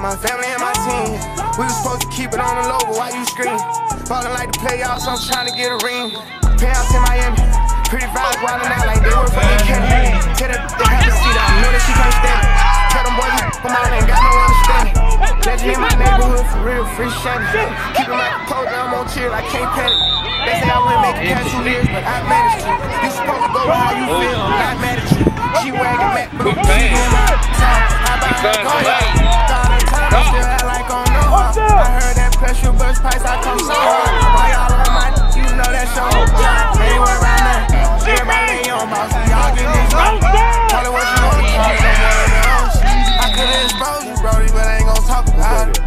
about my family and my team. We was supposed to keep it on the low, but why you scream? Ballin' like the playoffs, I'm trying to get a ring. Payouts in Miami, pretty vibes wildin' out like they work for me, Kenny. Tell that they have a seat out, know that she can't stand it. Tell them boys, come on, ain't got no understanding. Legend in my neighborhood, for real, free Shannon. Keepin' my composure, I'm on chill, I can't panic. They say I wouldn't make it past 2 years, but I managed to. You supposed to go with how you feel, I'm not mad at you. G-Wagon, Mac, blue, she in my top. I buy her go, yeah. All the time, I still act like on no hard. I heard that pressure bus price, I come so hard. Why y'all on my you know that's your job. Anywhere around there, everybody they on boss. Y'all get this right. Call it what you want to call it, no more than else. I could've exposed you, Brody, but I ain't gon' talk about it.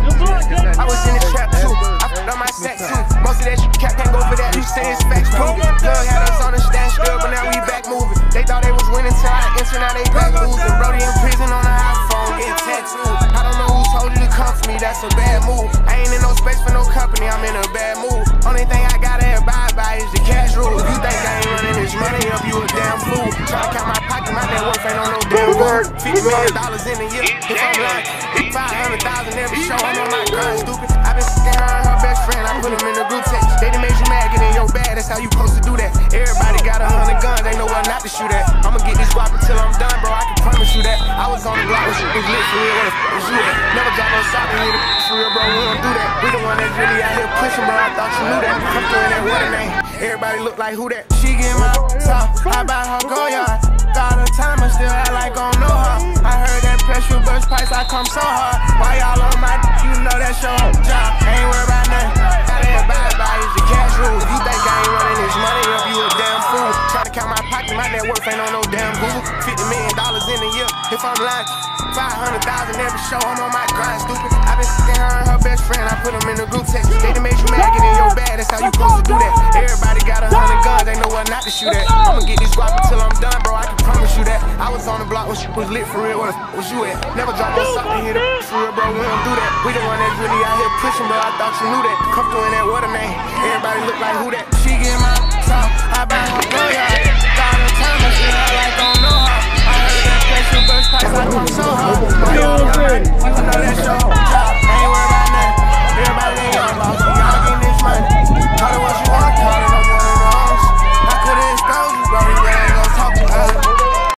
I was in the trap too, I put on my sack too. Most of that shit cat can't go for that, you say it's facts proof. Love had us on the stand still, but now we back moving. They thought they was winning till I enter, now they back losing. Brody in prison on an iPhone, getting tattooed. I don't know who told you to come for me, that's a bad move. I ain't in no space for no company, I'm in a bad mood. Only thing I gotta abide by is the cash rule. If you think I ain't running this money up, you a damn fool. Try to count my pocket, my net worth ain't on no damn good. $50 million in a year, if I'm lying. 500,000 every show, I'm on my grind, stupid. I been f***ing her and her best friend, I put them in the group text. They done made you mad, get in your bag, that's how you supposed to do that. Everybody got 100 guns, they know what not to shoot at. I'ma get this guap until I'm done, bro, I can promise you that. I was on the block when shit was lit for real, what the f*** was you at? Never drop no sock in here, for real, bro, we don't do that. We the one that's really out here pushing, bro, I thought you knew that. I'm doing that, what a name, everybody look like who that? She get my top, I buy her go yard. All the time, I still act like I don't know her. I heard that pressure bus price, I come so hard. Why y'all on my you know that's your job. Ain't worried about nothing. Gotta abide by is the cash rule. If you think I ain't running this money up, you a damn fool. Tryna count my pocket, my net worth ain't on no damn Google. $50 million in a year, if I'm lying. 500,000 every show, I'm on my grind, stupid. I been f***ing her and her best friend, I put them in the group text. They done made you mad, get in your bag, that's how you supposed to do that. Everybody got 100 guns, they know what not to shoot at. I'ma get this guap until I'm done, bro, I can promise you that. I was on the block when shit was lit for real, where the f*** was you at? Never drop no sock in here, for real, bro, we don't do that. We the one that's really out here pushing, bro, I thought you knew that. Come through in that, what a name. Everybody look like who that? She get my